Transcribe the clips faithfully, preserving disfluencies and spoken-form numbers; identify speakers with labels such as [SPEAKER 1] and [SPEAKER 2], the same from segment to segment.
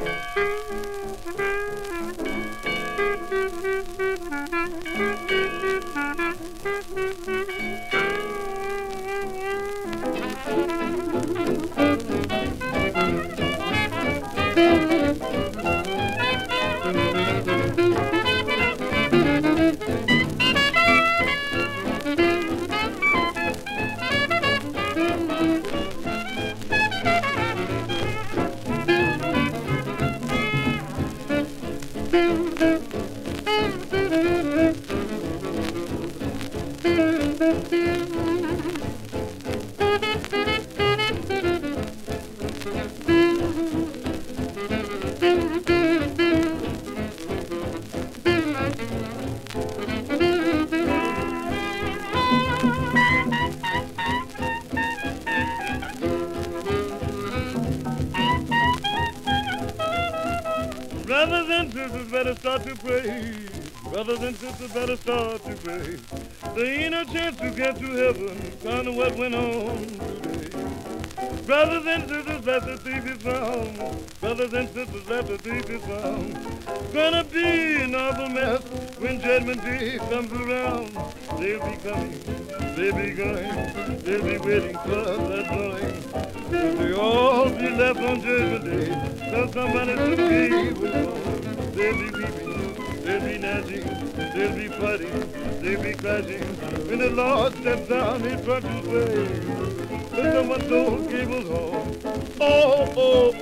[SPEAKER 1] Brothers and sisters better start to pray. Brothers and sisters better start to pray. There ain't a chance to get to heaven, kind of what went on today. Brothers and sisters, let the thief is found. Brothers and sisters, let the thief is found. Gonna be an awful mess when judgment day comes around. They'll be coming, they'll be going, they'll be waiting for that blowing. Will they all be left on judgment day? Till somebody to be with them. They'll be weeping, they'll be gnashing, they'll be fighting, they'll be crashing. When the Lord steps down his righteous way. But someone told Gable home, oh, oh,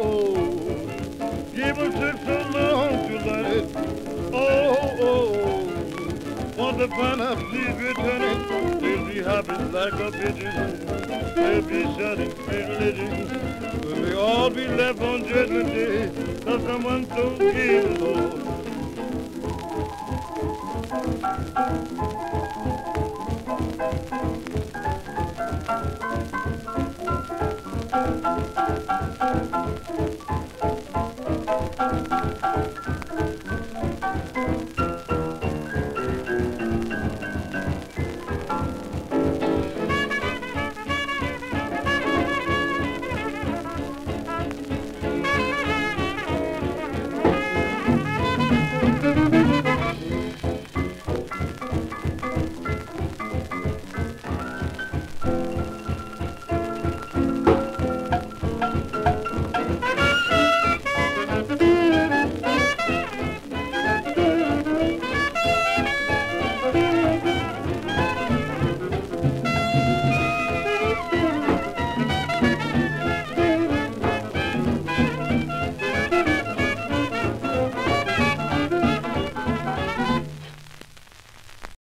[SPEAKER 1] oh, Gable took so long to learn it, oh, oh, want to find out, please return it, they'll be happy like a pigeon, they'll be shouting great religion, will they all be left on judgment day, cause someone told Gable home. Thank you.